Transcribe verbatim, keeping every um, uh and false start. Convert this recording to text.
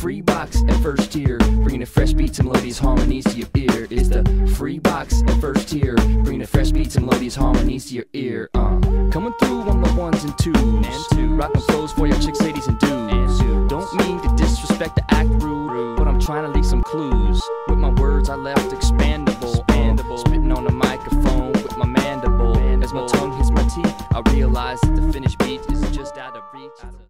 free box at first tier, bringing the fresh beats and melodies, harmonies to your ear. It's the free box at first tier, bringing the fresh beats and melodies, harmonies to your ear. Uh, coming through on the ones and twos, and two, rocking flows for your chicks, ladies, and dudes. And don't mean to disrespect, to act rude, but I'm trying to leave some clues. With my words, I left expandable, expandable. Spitting on the microphone with my mandible. As my tongue hits my teeth, I realize that the finished beat is just out of reach.